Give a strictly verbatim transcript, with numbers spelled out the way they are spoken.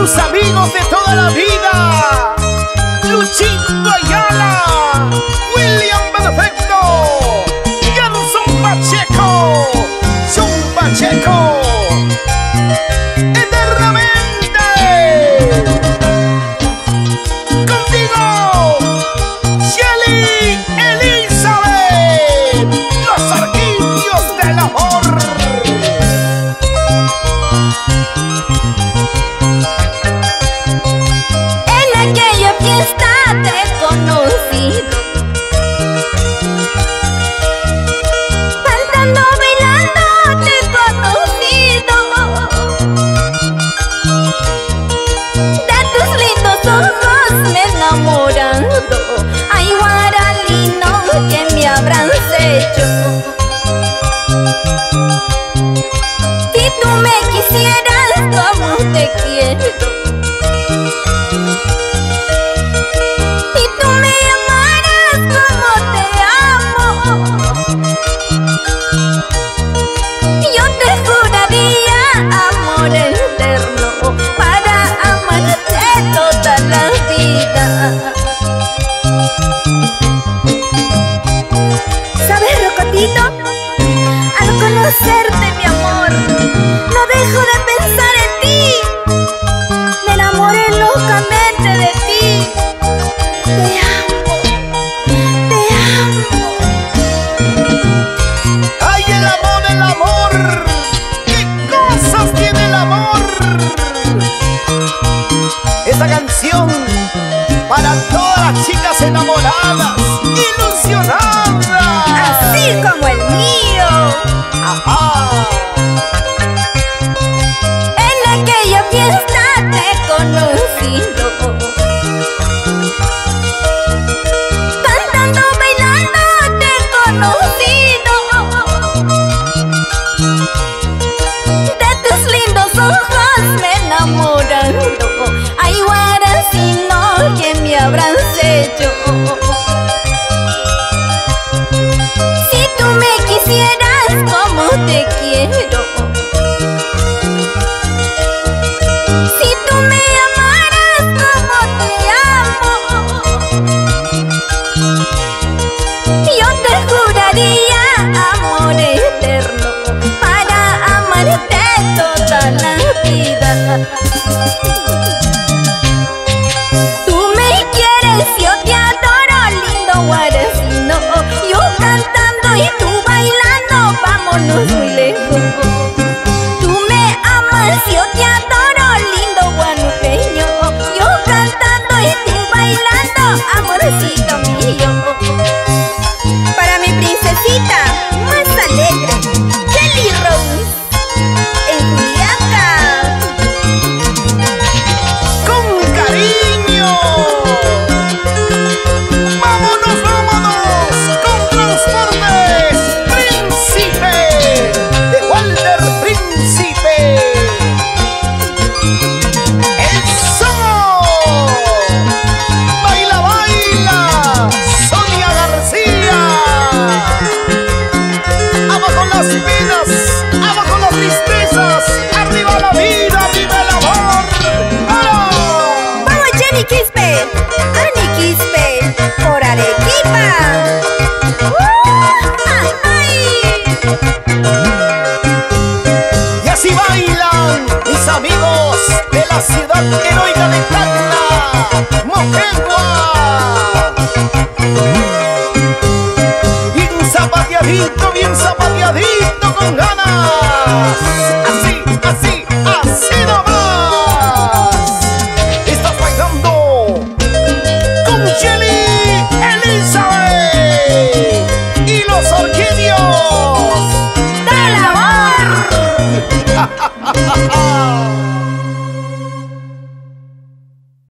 tus amigos de toda la vida, Luchito Ayala, William Perfecto, Gerson Pacheco, John Pacheco, eternamente contigo, Shelly Elizabeth, los arquillos del amor. Ay, guaralino, que me habrán hecho. Si tú me quisieras como te quiero, si tú me amaras como te amo, yo te juraría amor eterno para amarte toda la vida. ¿Sabes, Rocotito? Al conocerte, mi amor, no dejo de pensar en ti. Me enamoré locamente de ti. Te amo, te amo. ¡Ay, el amor, el amor! ¡Qué cosas tiene el amor! Esta canción para todas las chicas enamoradas, ilusionadas, así como el mío. Ajá. En aquella fiesta te conocí, cantando, bailando te conocí. De tus lindos ojos me enamoran. Ay, guaracino, que me habrán hecho. Si tú me quisieras como te quiero, si tú me amaras como te amo, yo te juraría amor eterno para amarte toda la vida. Tú me quieres, yo te adoro, lindo guaracino. Yo cantando y tú bailando, vámonos muy lejos. Tú me amas, yo te adoro, lindo guanupeño. Yo cantando y tú bailando, amorcito mío. Para mi princesita más alegre, Kelly Rose, en Juliaca. ¡Con cariño! ¡Vámonos, vámonos! ¡Con Transportes Príncipe! ¡De Walter Príncipe! ¡Eso! ¡Baila, baila! ¡Sonia García! ¡Abajo las penas! ¡Abajo las tristezas! ¡Arriba la vida! ¡Arriba el amor! ¡Ah! Vamos, Jenny Quispe, Annie Quispe, por Arequipa. ¡Uh! ¡Ay! Y así bailan mis amigos de la ciudad heroica de Tacna, Moquegua. Bien zapateadito, bien zapateadito con ganas.